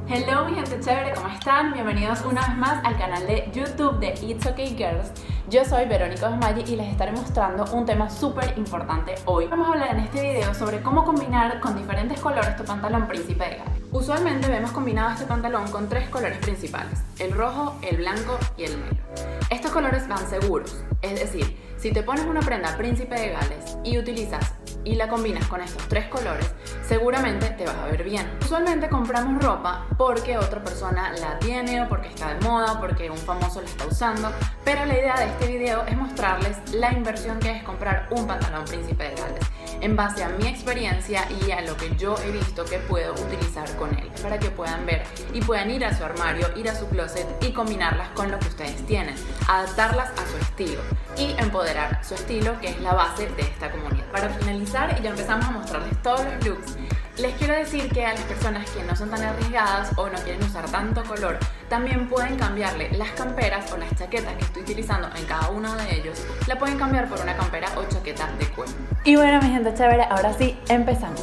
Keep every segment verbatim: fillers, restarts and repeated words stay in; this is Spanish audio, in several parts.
Hello mi gente chévere, ¿cómo están? Bienvenidos una vez más al canal de YouTube de It's Okay Girls. Yo soy Verónica Osmaggi y les estaré mostrando un tema súper importante hoy. Vamos a hablar en este video sobre cómo combinar con diferentes colores tu pantalón príncipe de gala. Usualmente vemos combinado este pantalón con tres colores principales: el rojo, el blanco y el negro. Estos colores van seguros, es decir, si te pones una prenda príncipe de Gales y utilizas y la combinas con estos tres colores, seguramente te vas a ver bien. Usualmente compramos ropa porque otra persona la tiene o porque está de moda o porque un famoso la está usando, pero la idea de este video es mostrarles la inversión que es comprar un pantalón príncipe de Gales en base a mi experiencia y a lo que yo he visto que puedo utilizar con él, para que puedan ver y puedan ir a su armario, ir a su closet y combinarlas con lo que ustedes tienen, adaptarlas a su estilo y empoderar su estilo, que es la base de esta comunidad. Para finalizar, y ya empezamos a mostrarles todos los looks, les quiero decir que a las personas que no son tan arriesgadas o no quieren usar tanto color, también pueden cambiarle las camperas o las chaquetas que estoy utilizando en cada uno de ellos, la pueden cambiar por una campera o chaqueta de cuero. Y bueno mi gente chévere, ahora sí, empezamos.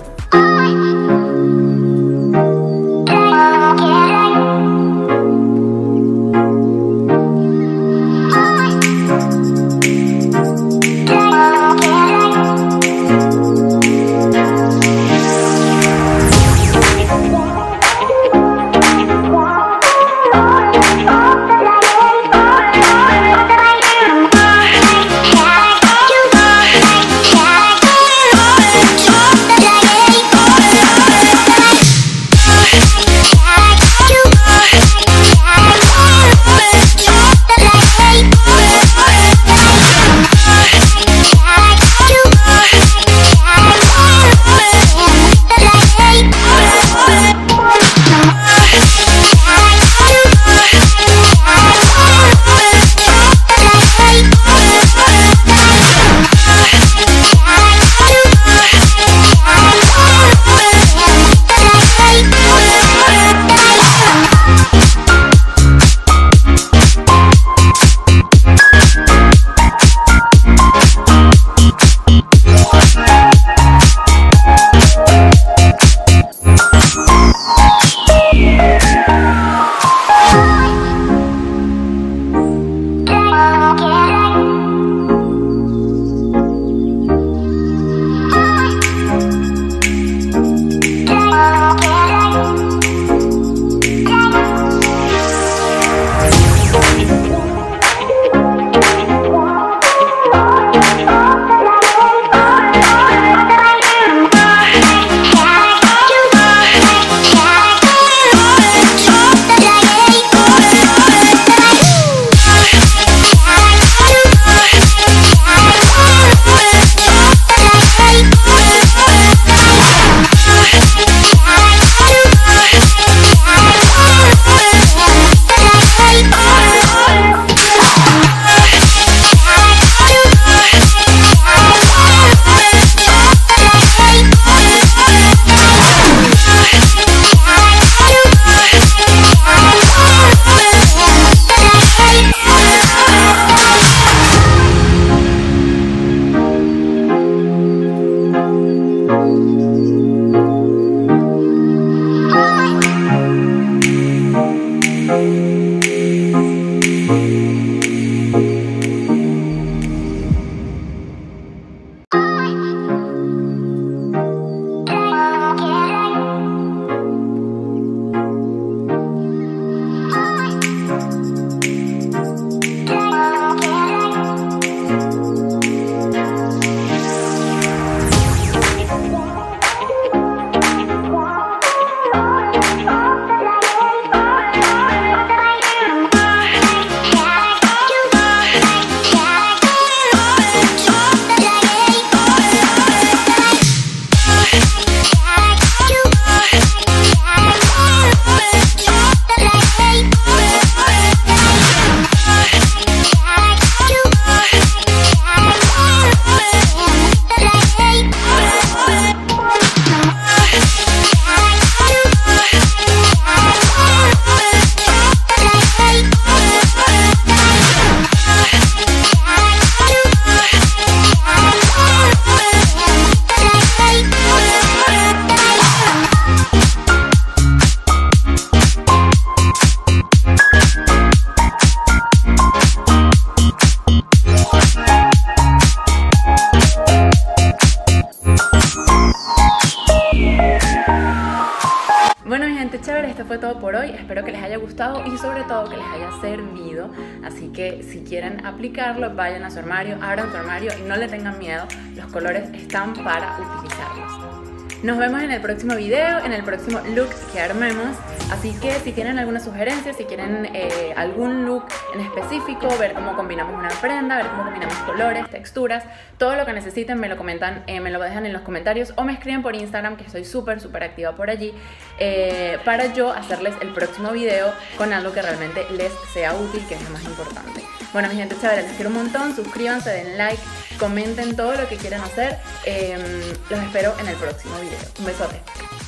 Bueno, mi gente chévere, esto fue todo por hoy. Espero que les haya gustado y sobre todo que les haya servido. Así que si quieren aplicarlo, vayan a su armario, abran su armario y no le tengan miedo. Los colores están para utilizarlos. Nos vemos en el próximo video, en el próximo look que armemos. Así que si tienen alguna sugerencia, si quieren eh, algún look en específico, ver cómo combinamos una prenda, ver cómo combinamos colores, texturas, todo lo que necesiten me lo comentan, eh, me lo dejan en los comentarios o me escriben por Instagram, que estoy súper súper activa por allí, eh, para yo hacerles el próximo video con algo que realmente les sea útil, que es lo más importante. Bueno, mi gente chévere, les quiero un montón, suscríbanse, den like, comenten todo lo que quieran hacer. Eh, los espero en el próximo video. Un besote.